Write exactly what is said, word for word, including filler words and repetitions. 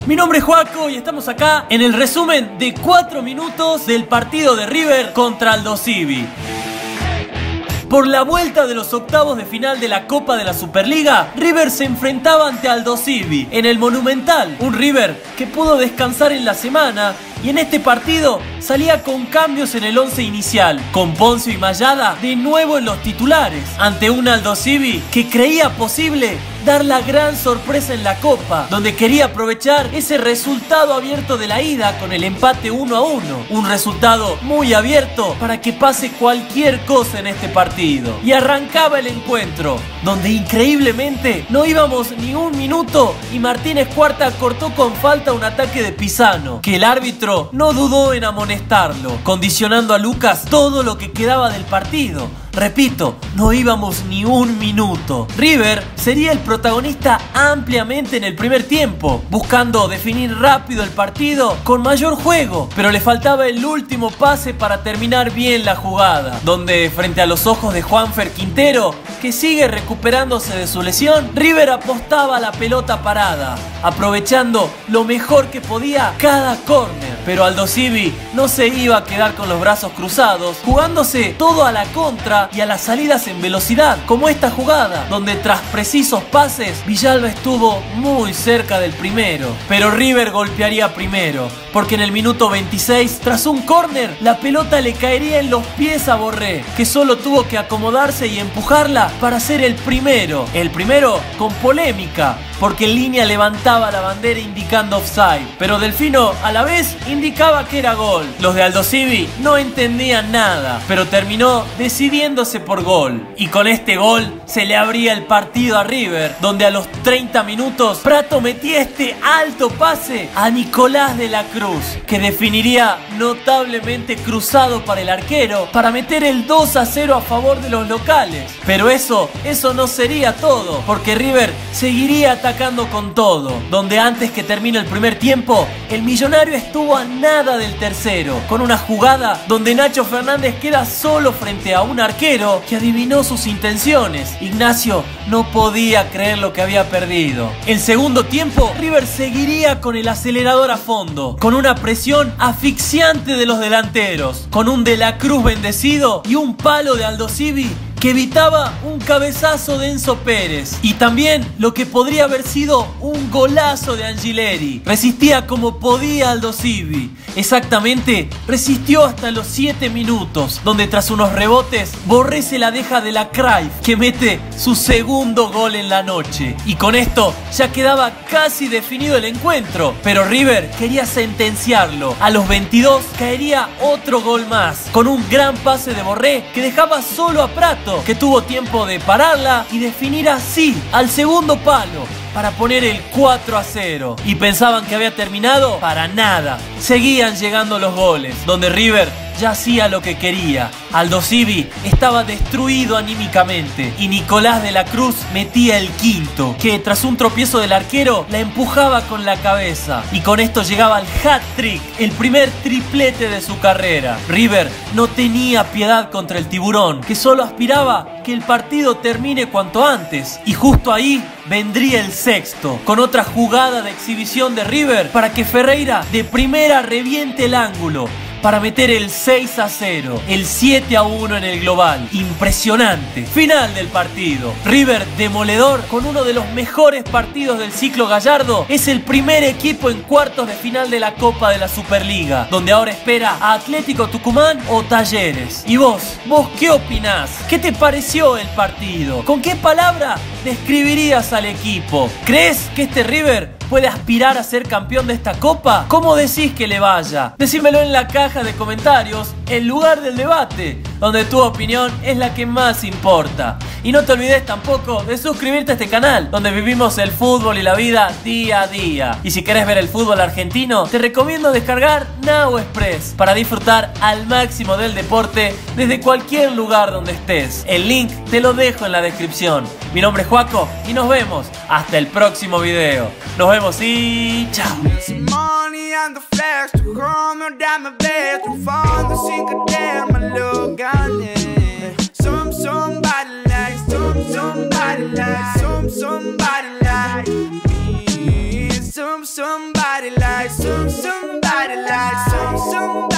Mi nombre es Joaco y estamos acá en el resumen de cuatro minutos del partido de River contra Aldosivi. Por la vuelta de los octavos de final de la Copa de la Superliga, River se enfrentaba ante Aldosivi en el Monumental. Un River que pudo descansar en la semana y en este partido salía con cambios en el once inicial, con Ponzio y Mayada de nuevo en los titulares, ante un Aldosivi que creía posible dar la gran sorpresa en la Copa, donde quería aprovechar ese resultado abierto de la ida con el empate uno a uno. Un resultado muy abierto para que pase cualquier cosa en este partido. Y arrancaba el encuentro, donde increíblemente no íbamos ni un minuto y Martínez Cuarta cortó con falta un ataque de Pisano, que el árbitro no dudó en amonestarlo, condicionando a Lucas todo lo que quedaba del partido. Repito, no íbamos ni un minuto. River sería el protagonista ampliamente en el primer tiempo, buscando definir rápido el partido con mayor juego, pero le faltaba el último pase para terminar bien la jugada, donde frente a los ojos de Juanfer Quintero, que sigue recuperándose de su lesión, River apostaba a la pelota parada, aprovechando lo mejor que podía cada córner. Pero Aldosivi no se iba a quedar con los brazos cruzados, jugándose todo a la contra y a las salidas en velocidad, como esta jugada, donde tras precisos pases, Villalba estuvo muy cerca del primero. Pero River golpearía primero, porque en el minuto veintiséis, tras un córner, la pelota le caería en los pies a Borré, que solo tuvo que acomodarse y empujarla para ser el primero. El primero con polémica, porque en línea levantaba la bandera indicando offside, pero Delfino a la vez indicaba que era gol. Los de Aldosivi no entendían nada, pero terminó decidiéndose por gol. Y con este gol se le abría el partido a River, donde a los treinta minutos Prato metía este alto pase a Nicolás de la Cruz, que definiría notablemente cruzado para el arquero para meter el dos a cero a favor de los locales. Pero eso, eso no sería todo, porque River seguiría atacando con todo, donde antes que termine el primer tiempo, el millonario estuvo a nada del tercero, con una jugada donde Nacho Fernández queda solo frente a un arquero que adivinó sus intenciones. Ignacio no podía creer lo que había perdido. El segundo tiempo, River seguiría con el acelerador a fondo, con una presión asfixiante de los delanteros, con un De la Cruz bendecido y un palo de Aldosivi que evitaba un cabezazo de Enzo Pérez, y también lo que podría haber sido un golazo de Angileri. Resistía como podía Aldosivi. Exactamente, resistió hasta los siete minutos, donde tras unos rebotes, Borré se la deja de la Cruyff, que mete su segundo gol en la noche. Y con esto ya quedaba casi definido el encuentro, pero River quería sentenciarlo. A los veintidós caería otro gol más, con un gran pase de Borré que dejaba solo a Prato, que tuvo tiempo de pararla y definir así al segundo palo para poner el cuatro a cero. Y pensaban que había terminado, para nada. Seguían llegando los goles, donde River ya hacía lo que quería. Aldosivi estaba destruido anímicamente y Nicolás de la Cruz metía el quinto, que tras un tropiezo del arquero la empujaba con la cabeza, y con esto llegaba al hat-trick, el primer triplete de su carrera. River no tenía piedad contra el Tiburón, que solo aspiraba que el partido termine cuanto antes, y justo ahí vendría el sexto, con otra jugada de exhibición de River para que Ferreira de primera reviente el ángulo para meter el seis a cero, el siete a uno en el global. Impresionante. Final del partido. River demoledor, con uno de los mejores partidos del ciclo Gallardo. Es el primer equipo en cuartos de final de la Copa de la Superliga, donde ahora espera a Atlético Tucumán o Talleres. ¿Y vos? ¿Vos qué opinás? ¿Qué te pareció el partido? ¿Con qué palabra describirías al equipo? ¿Crees que este River puede aspirar a ser campeón de esta copa? ¿Cómo decís que le vaya? Decímelo en la caja de comentarios, en lugar del debate, donde tu opinión es la que más importa. Y no te olvides tampoco de suscribirte a este canal, donde vivimos el fútbol y la vida día a día. Y si querés ver el fútbol argentino, te recomiendo descargar Now Express para disfrutar al máximo del deporte desde cualquier lugar donde estés. El link te lo dejo en la descripción. Mi nombre es Joaco y nos vemos hasta el próximo video. Nos vemos y chao. Somebody like, some, somebody like me. Some, somebody like some somebody like some somebody